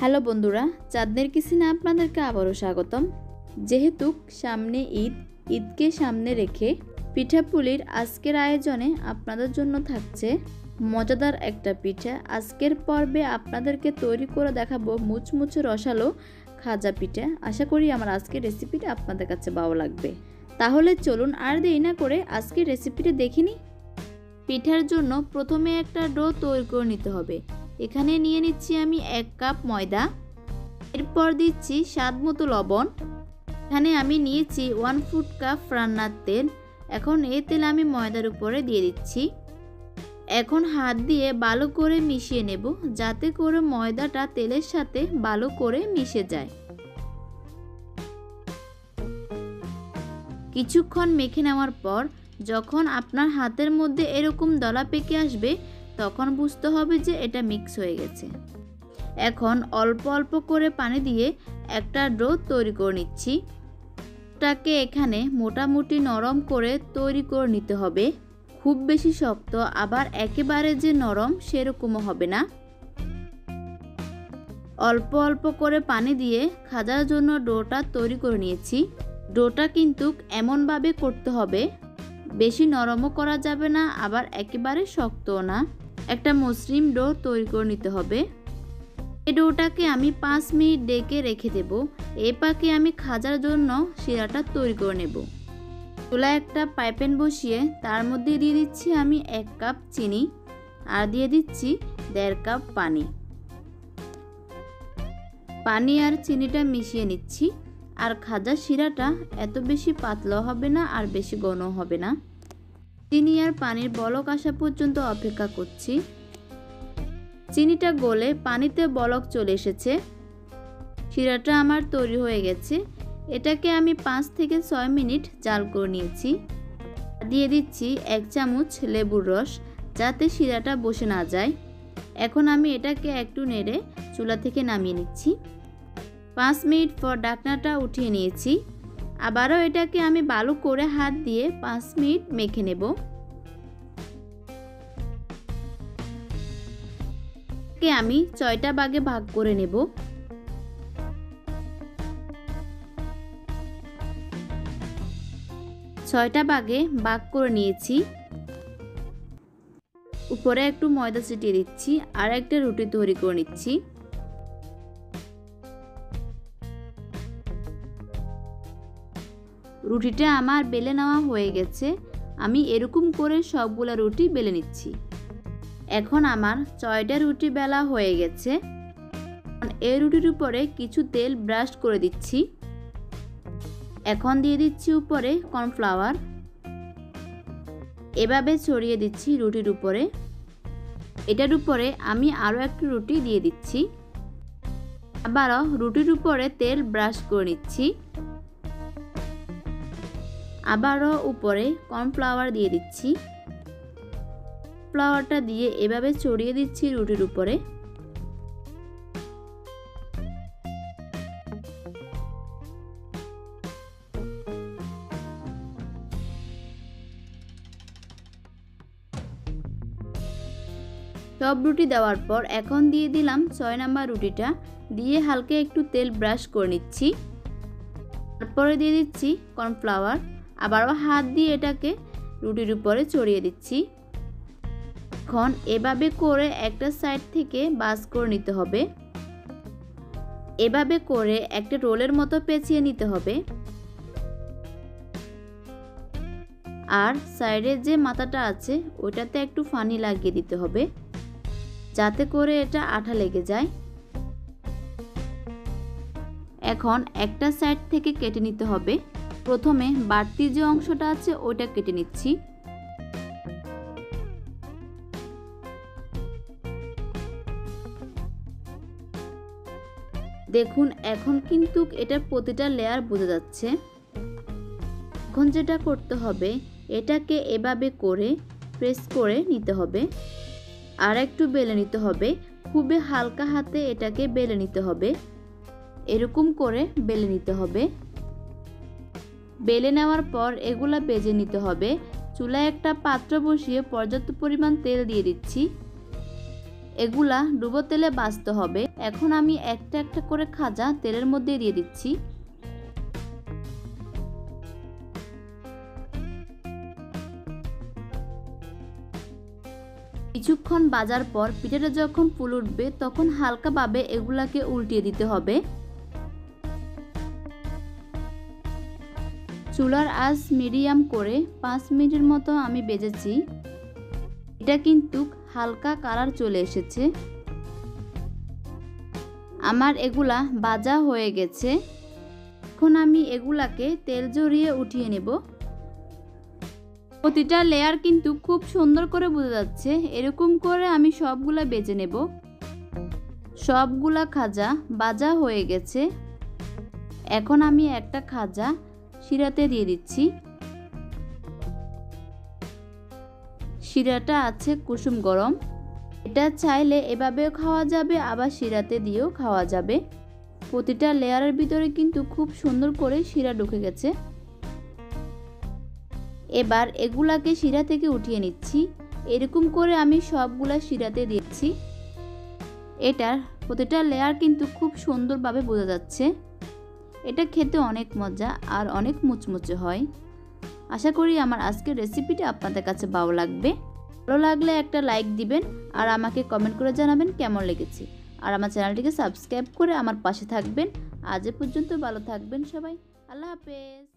Hello বন্ধুরা, চাঁদনের কিচেনে আপনাদেরকে আবারও স্বাগতম। যেহেতু সামনে ঈদকে সামনে রেখে পিঠাপুলির আজকের আয়োজনে আপনাদের জন্য থাকছে মজাদার একটা পিঠা। আজকের পর্বে আপনাদেরকে তৈরি করে দেখাবো মুচমুচে রসালো খাজা পিঠা। আশা করি আমার আজকের রেসিপিটা আপনাদের কাছে ভালো লাগবে। তাহলে চলুন আর দেরি না করে আজকের রেসিপিটা দেখিনি। পিঠার জন্য প্রথমে একটা ডো তৈরি করে নিতে হবে। এখানে নিয়ে নিচ্ছি আমি 1 কাপ ময়দা, এরপর দিচ্ছি স্বাদ মতো লবণ। এখানে আমি নিয়েছি 1/4 কাপ রান্নার তেল। এখন এই তেল আমি ময়দার উপরে দিয়ে দিচ্ছি। এখন হাত দিয়ে ভালো করে মিশিয়ে নেব, যাতে করে ময়দাটা তেলের সাথে ভালো করে মিশে যায়। কিছুক্ষণ মেখে নেওয়ার পর যখন আপনার হাতের মধ্যে এরকম দলা পেকে আসবে, তখন বুঝতে হবে যে এটা মিক্স হয়ে গেছে। এখন অল্প অল্প করে পানি দিয়ে একটা ডো তৈরি করে নিচ্ছি। এটাকে এখানে মোটামুটি নরম করে তৈরি করে নিতে হবে। খুব বেশি শক্ত আবার একেবারে যে নরম সেরকমও হবে না। অল্প অল্প করে পানি দিয়ে খাজার জন্য ডোটা তৈরি করে নিয়েছি। ডোটা কিন্তু এমনভাবে করতে হবে, বেশি নরমও করা যাবে না আবার একেবারে শক্তও না। একটা মসৃণ ডো তৈরি করে নিতে হবে। এই ডোটাকে আমি 5 মিনিট ডেকে রেখে দেব। এই পাকে আমি খাজার জন্য শিরাটা তৈরি করে নেব। চুলায় একটা প্যান বসিয়ে তার মধ্যে দিয়ে দিচ্ছি আমি 1 কাপ চিনি আর দিয়ে দিচ্ছি 1.5 কাপ পানি। পানি আর চিনিটা মিশিয়ে নিচ্ছি। আর খাজার শিরাটা এত বেশি পাতলা হবে না আর বেশি ঘন হবে না। চিনি আর পানির বলক আসা পর্যন্ত অপেক্ষা করছি। চিনিটা গলে পানিতে বলক চলে এসেছে। শিরাটা আমার তৈরি হয়ে গেছে। এটাকে আমি 5 থেকে 6 মিনিট জাল করে নিয়েছি। দিয়ে দিচ্ছি 1 চামচ লেবুর রস, যাতে শিরাটা বসে না যায়। এখন আমি এটাকে একটু নেড়ে চুলা থেকে নামিয়ে নিচ্ছি। 5 মিনিট পর ঢাকনাটা উঠিয়ে নিয়েছি। আবারও এটাকে আমি ভালো করে হাত দিয়ে 5 মিনিট মেখে নেব। আমি 6টা ভাগে ভাগ করে নেব। 6টা ভাগে ভাগ করে নিয়েছি। উপরে একটু ময়দা ছিটিয়ে দিচ্ছি আর একটা রুটি তৈরি করে নিচ্ছি। রুটিটা আমার বেলে নেওয়া হয়ে গেছে। আমি এরকম করে সবগুলা রুটি বেলে নিচ্ছি। এখন আমার 6টা রুটি বেলা হয়ে গেছে। এই রুটির উপরে কিছু তেল ব্রাশ করে দিচ্ছি। এখন দিয়ে দিচ্ছি উপরে কর্নফ্লাওয়ার। এভাবে ছড়িয়ে দিচ্ছি রুটির উপরে। এটার উপরে আমি আরও একটু রুটি দিয়ে দিচ্ছি। আবারও রুটির উপরে তেল ব্রাশ করে নিচ্ছি। আবারও উপরে কর্নফ্লাওয়ার দিয়ে দিচ্ছি। ফ্লাওয়ারটা দিয়ে এভাবে ছড়িয়ে দিচ্ছি রুটির উপরে। সব রুটি দেওয়ার পর এখন দিয়ে দিলাম 6 নাম্বার রুটিটা, দিয়ে হালকা একটু তেল ব্রাশ করে নিচ্ছি। তারপরে দিয়ে দিচ্ছি কর্নফ্লাওয়ার। আবারও হাত দিয়ে এটাকে রুটির উপরে ছড়িয়ে দিচ্ছি। এখন এভাবে করে একটা সাইড থেকে ভাঁজ করে নিতে হবে। এভাবে করে একটা রোলের মতো পেঁচিয়ে নিতে হবে। আর সাইডের যে মাথাটা আছে ওটাতে একটু পানি লাগিয়ে দিতে হবে, যাতে করে এটা আঠা লেগে যায়। এখন একটা সাইড থেকে কেটে নিতে হবে। প্রথমে বাড়তি যে অংশটা আছে ওটা কেটে নিচ্ছি। দেখুন এখন কিন্তু এটার প্রতিটা লেয়ার বোঝা যাচ্ছে। এখন যেটা করতে হবে, এটাকে এভাবে করে প্রেস করে নিতে হবে আর একটু বেলে নিতে হবে। খুবই হালকা হাতে এটাকে বেলে নিতে হবে। এরকম করে বেলে নিতে হবে। বেলে নেওয়ার পর এগুলা ভেজে নিতে হবে। চুলায় একটা পাত্র বসিয়ে পর্যাপ্ত পরিমাণ তেল দিয়ে দিচ্ছি। এগুলা ডুবো তেলে ভাজতে হবে। এখন আমি একটা একটা করে খাজা তেলের মধ্যে দিয়ে দিচ্ছি। কিছুক্ষণ ভাজার পর পিঠাটা যখন ফুল উঠবে তখন হালকাভাবে এগুলাকে উল্টিয়ে দিতে হবে। চুলার আঁচ মিডিয়াম করে 5 মিনিটের মতো আমি ভেজেছি। এটা কিন্তু হালকা কালার চলে এসেছে। আমার এগুলা ভাজা হয়ে গেছে। এখন আমি এগুলাকে তেল ঝরিয়ে উঠিয়ে নেব। প্রতিটা লেয়ার কিন্তু খুব সুন্দর করে বোঝা যাচ্ছে। এরকম করে আমি সবগুলা ভেজে নেব। সবগুলা খাজা ভাজা হয়ে গেছে। এখন আমি একটা খাজা শিরাতে দিয়ে দিচ্ছি। শিরাটা আছে কুসুম গরম। এটা চাইলে এভাবেও খাওয়া যাবে, আবার শিরাতে দিয়েও খাওয়া যাবে। প্রতিটা লেয়ারের ভিতরে কিন্তু খুব সুন্দর করে শিরা ঢুকে গেছে। এবার এগুলাকে শিরা থেকে উঠিয়ে নিচ্ছি। এরকম করে আমি সবগুলা শিরাতে দিচ্ছি। এটার প্রতিটা লেয়ার কিন্তু খুব সুন্দরভাবে বোঝা যাচ্ছে। এটা খেতে অনেক মজা আর অনেক মুচমুচে হয়। আশা করি আমার আজকের রেসিপিটা আপনাদের কাছে ভালো লাগবে। ভালো লাগলে একটা লাইক দিবেন আর আমাকে কমেন্ট করে জানাবেন কেমন লেগেছে। আর আমার চ্যানেলটিকে সাবস্ক্রাইব করে আমার পাশে থাকবেন। আজ এ পর্যন্ত ভালো থাকবেন সবাই। আল্লাহ হাফেজ।